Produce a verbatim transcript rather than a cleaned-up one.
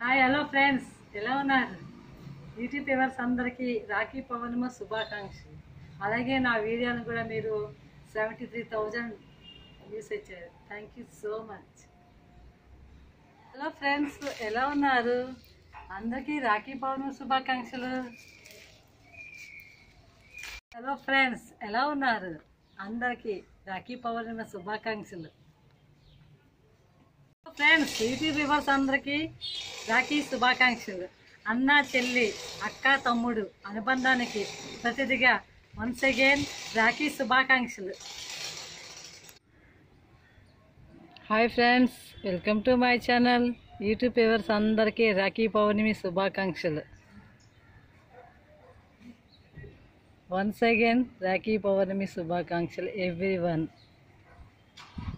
Hi hello friends, ఎలా ఉన్నారు? YouTube viewers అందరికీ రాఖీ పౌర్ణమి శుభాకాంక్షలు. అలాగే నా వీడియోను కూడా మీరు సెవెంటీ త్రీ థౌజండ్ వ్యూస్ వచ్చారు. Thank you so much. Hello friends, ఎలా ఉన్నారు? అందరికీ రాఖీ పౌర్ణమి శుభాకాంక్షలు. హలో ఫ్రెండ్స్, ఎలా ఉన్నారు? అందరికీ రాఖీ పౌర్ణమి శుభాకాంక్షలు. ఫ్రెండ్స్, యూట్యూబ్ వ్యూవర్స్ అందరికీ రాఖీ శుభాకాంక్షలు. అన్న చెల్లి అక్క తమ్ముడు అనుబంధానికి ప్రతిదిగా వన్స్ అగైన్ రాఖీ శుభాకాంక్షలు. Hi friends, welcome to my channel. YouTube viewers అందరికీ రాఖీ పౌర్ణమి శుభాకాంక్షలు. వన్స్ అగైన్ రాఖీ పౌర్ణమి శుభాకాంక్షలు ఎవ్రీ వన్.